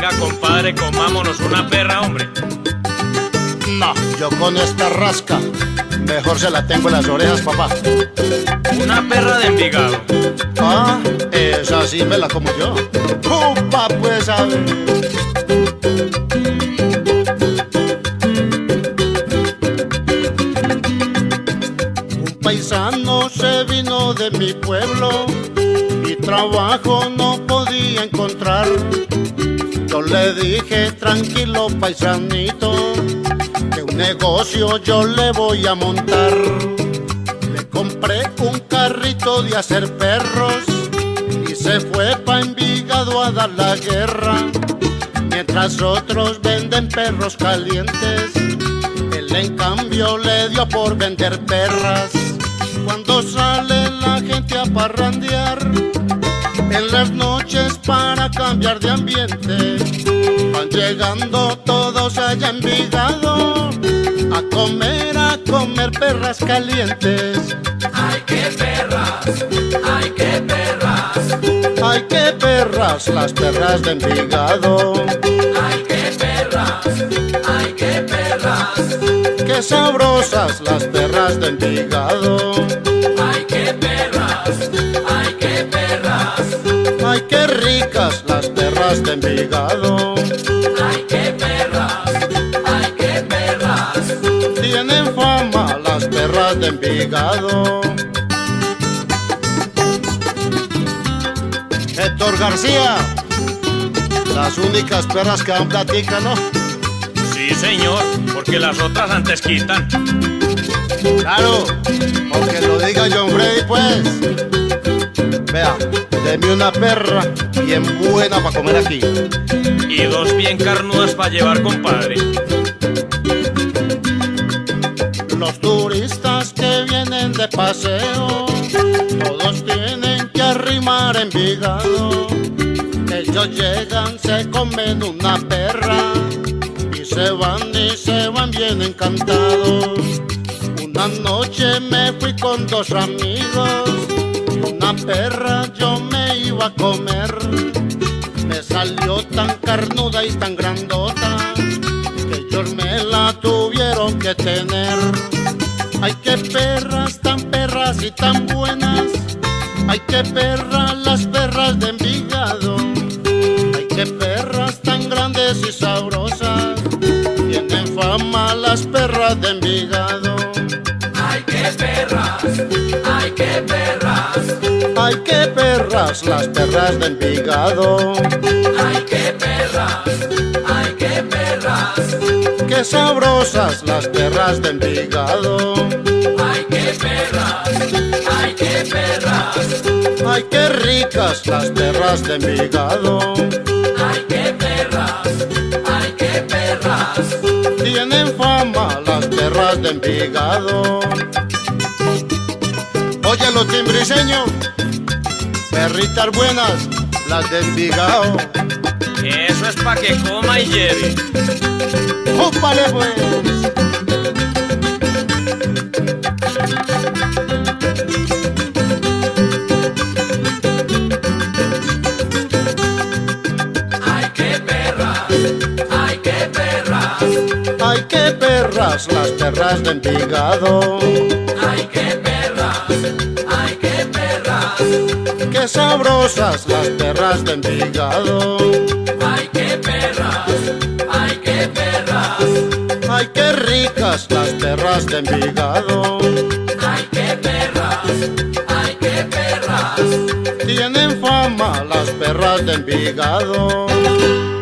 Venga, compadre, comámonos una perra, hombre. No, yo con esta rasca mejor se la tengo en las orejas, papá. Una perra de Envigado. Ah, esa sí me la como yo. ¡Upa, pues a ver! Un paisano se vino de mi pueblo y trabajo no podía encontrar. Yo le dije, tranquilo paisanito, que un negocio yo le voy a montar. Le compré un carrito de hacer perros y se fue pa' Envigado a dar la guerra. Mientras otros venden perros calientes, él en cambio le dio por vender perras. Cuando sale la gente a parrandear en las noches para cambiar de ambiente, van llegando todos allá en Envigado a comer perras calientes. ¡Ay, qué perras! ¡Ay, qué perras! ¡Ay, qué perras! Las perras de Envigado. ¡Ay, qué perras! ¡Ay, qué perras! ¡Qué sabrosas las perras de Envigado! ¡Ay, qué perras! ¡Ay, qué perras! ¡Ay, qué ricas las perras de Envigado! ¡Ay, qué perras! ¡Ay, qué perras! Tienen fama las perras de Envigado. Héctor García, las únicas perras que dan platica, ¿no? Sí, señor, porque las otras antes quitan. Claro, aunque lo diga John Freddy, pues. Vea, deme una perra bien buena para comer aquí. Y dos bien carnudas para llevar, compadre. Los turistas que vienen de paseo, todos tienen que arrimar Envigado. Ellos llegan, se comen una perra y se van bien encantados. Una noche me fui con dos amigos, una perra yo me iba a comer. Me salió tan carnuda y tan grandota que ellos me la tuvieron que tener. Ay, qué perras tan perras y tan buenas. Ay, qué perras las perras de Envigado. Ay, qué perras tan grandes y sabrosas. Tienen fama las perras de Envigado. ¡Ay, qué perras! ¡Ay, qué perras! Ay, qué perras las perras de Envigado. ¡Ay, qué perras! ¡Ay, qué perras! Qué sabrosas las perras de Envigado. ¡Ay, qué perras! ¡Ay, qué perras! Ay, qué ricas las perras de Envigado. ¡Ay, qué perras! ¡Ay, qué perras! Tienen fama las perras de Envigado. Oye, los timbriseños, perritas buenas, las de Envigado. Eso es pa' que coma y lleve. ¡Ópale, pues! ¡Ay, qué perras! ¡Ay, qué perras! ¡Ay, qué perras las perras de Envigado! ¡Ay, qué perras! ¡Ay, qué perras! ¡Qué sabrosas las perras de Envigado! ¡Ay, qué perras! ¡Ay, qué perras! ¡Ay, qué ricas las perras de Envigado! ¡Ay, qué perras! ¡Ay, qué perras! Tienen fama las perras de Envigado.